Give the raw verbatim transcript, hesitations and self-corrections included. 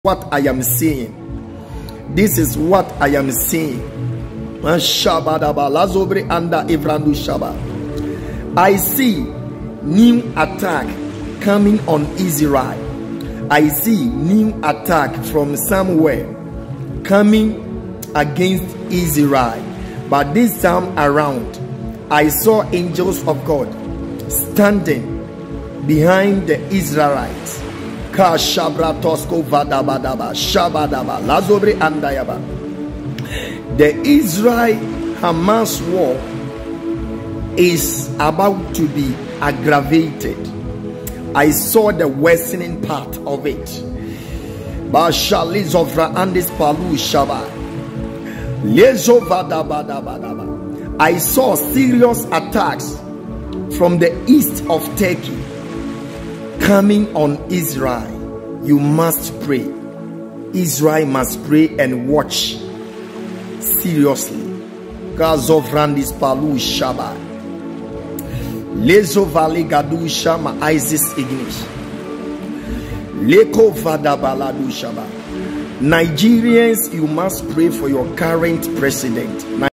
what I am saying. This is what I am saying. I see new attack coming on Israel. I see new attack from somewhere coming against Israel. But this time around, I saw angels of God standing behind the Israelites. The Israel-Hamas war is about to be aggravated. I saw the worsening part of it. I saw serious attacks from the east of Turkey coming on Israel. You must pray. Israel must pray and watch seriously. Gazofrandis palu shaba. Lezo vale gadu shama Isis ignish. Leko vadabaladu shaba. Nigerians, you must pray for your current president.